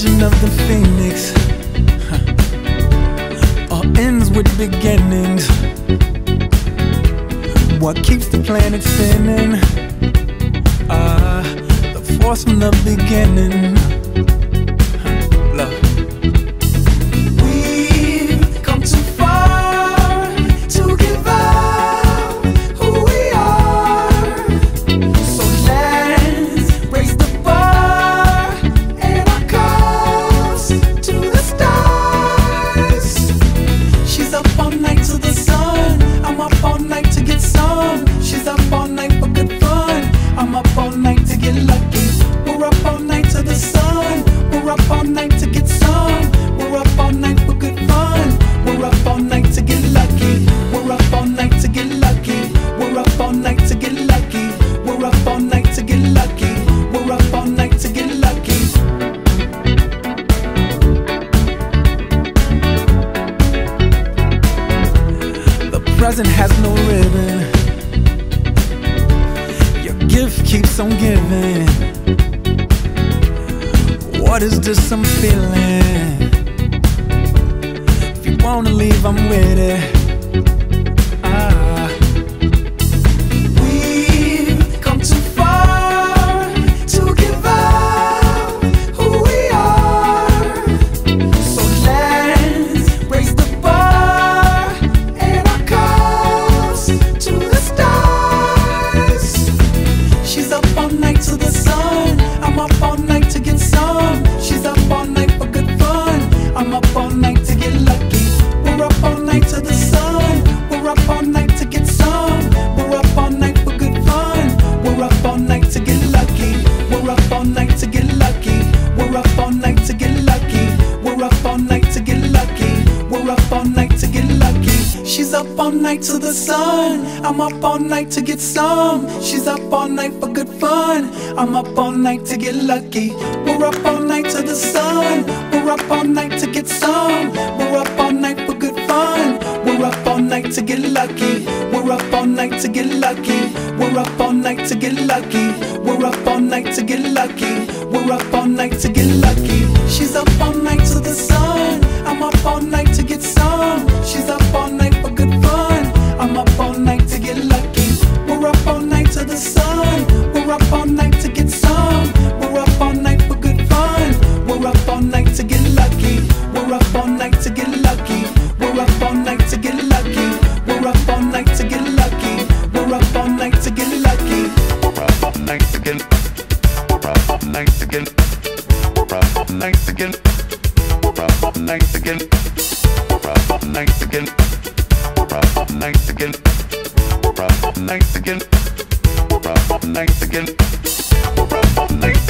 legend of the phoenix all ends with beginnings. What keeps the planet spinning? The force from the beginning. Love. We've come too far to give up who we are. So let's raise the bar and our cups to the stars. She's up all night to the sun. I'm up all night to get some. She's up all night for good fun. I'm up all night to get lucky. We're up all night to the sun. We're up all night to get some. We're up all night for good fun. We're up all night to get lucky. We're up all night to get lucky. We're up all night to get lucky. We're up all night to get lucky. We're up all night to get lucky. The present has no ribbon. Your gift keeps on giving. What is this I'm feeling? If you wanna leave, I'm with it. We've come too far to give up who we are. So let's raise the bar and our cups to the stars. She's up all night to the sun. I'm up all night to get some. She's up all night for good fun. I'm up all night to get lucky. We're up all night to the sun. We're up all night to get some. We're up all night for good fun. We're up all night to get lucky. We're up all night to get lucky. We're up all night to get lucky. We're up all night to get lucky. We're up all night to get lucky. She's up all night to the sun. I'm up all night to get some. She's up all night for good fun. I'm up all night to get lucky. We're up all night to the sun. We're up all night to get some. We're up all night for good fun. We're up all night to get lucky. We're up all night to get lucky. We're up all night to get lucky. We're up all night to get lucky. We're up all night to get lucky. She's up all night to the sun. I'm up all night to get some. She's up all night for good fun. I'm up all night to get lucky. We're up all night to the sun. We're up all night to get some. We're up all night for good fun. We're up all night to get lucky. We're up all night to get lucky. We're up all night to get lucky. We're up all night to get lucky. We're up all night to get lucky. We're up all night to get. We're up all night to get. We're up all night to get. We're up all night to get. We're up all night to get. We're up all night to get. We're up all night to get. We're up all night to get. We're up all night.